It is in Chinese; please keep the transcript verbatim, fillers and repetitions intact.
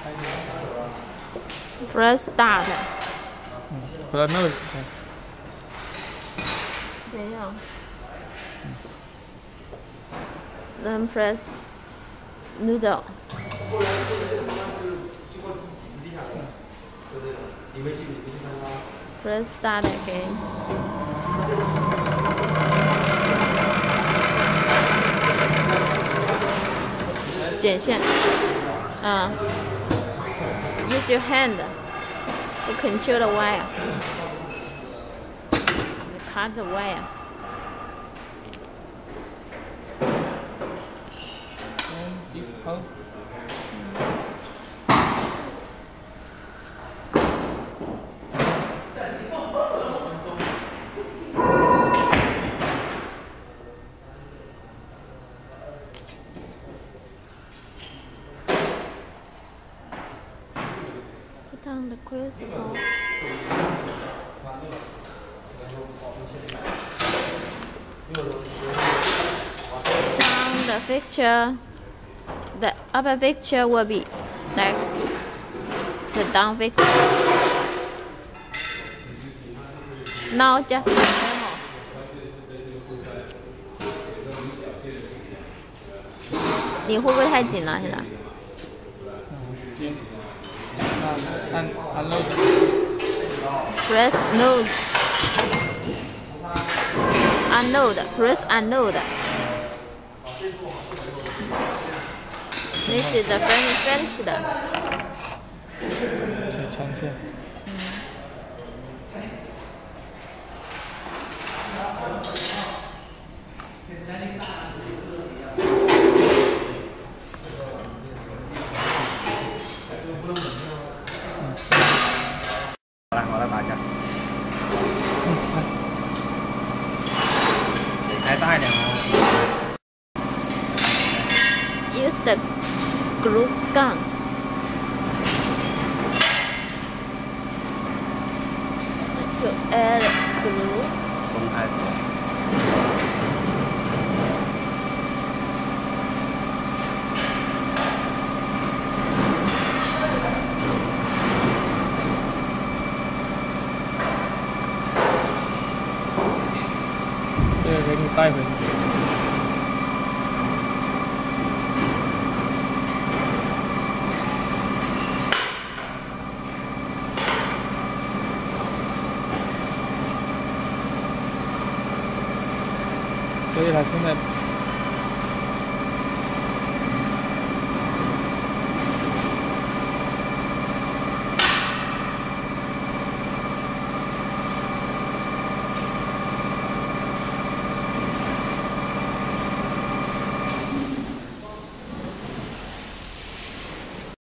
Press start。 嗯 ，Press note。 没有。Then press noodle。Press start again。剪线。嗯。Use your hand to control the wire. Cut the wire. And this how? Put on the crucible. Down the fixture. The upper fixture will be like the down fixture. Now just normal. 你会不会太紧了？现在？ 按按 load。 Press load. Unload. Press unload. This is the finished. 长线。 好了，我来拔架。 嗯，来。 开大一点啊。 Use the glue gun. To add glue. 松开手。 这个给你带回去。所以他现在